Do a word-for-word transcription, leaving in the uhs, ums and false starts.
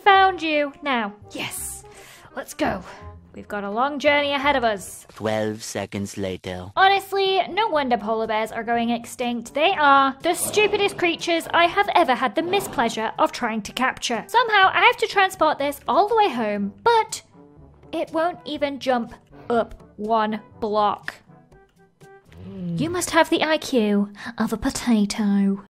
found you. Now, yes, let's go. We've got a long journey ahead of us. Twelve seconds later. Honestly, no wonder polar bears are going extinct. They are the stupidest creatures I have ever had the mispleasure of trying to capture. Somehow, I have to transport this all the way home, but it won't even jump up one block. You must have the I Q of a potato.